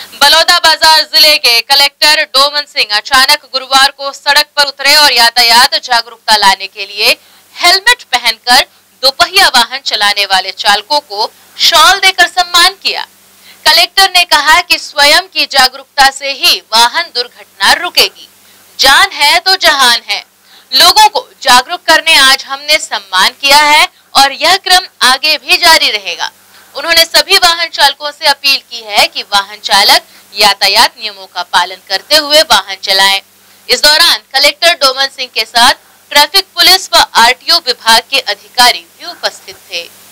बलौदाबाजार जिले के कलेक्टर डोमन सिंह अचानक गुरुवार को सड़क पर उतरे और यातायात जागरूकता लाने के लिए हेलमेट पहनकर दोपहिया वाहन चलाने वाले चालकों को शॉल देकर सम्मान किया। कलेक्टर ने कहा कि स्वयं की जागरूकता से ही वाहन दुर्घटना रुकेगी। जान है तो जहान है। लोगों को जागरूक करने आज हमने सम्मान किया है और यह क्रम आगे भी जारी रहेगा। उन्होंने सभी वाहन चालकों से अपील की है कि वाहन चालक यातायात नियमों का पालन करते हुए वाहन चलाएं। इस दौरान कलेक्टर डोमन सिंह के साथ ट्रैफिक पुलिस व आरटीओ विभाग के अधिकारी भी उपस्थित थे।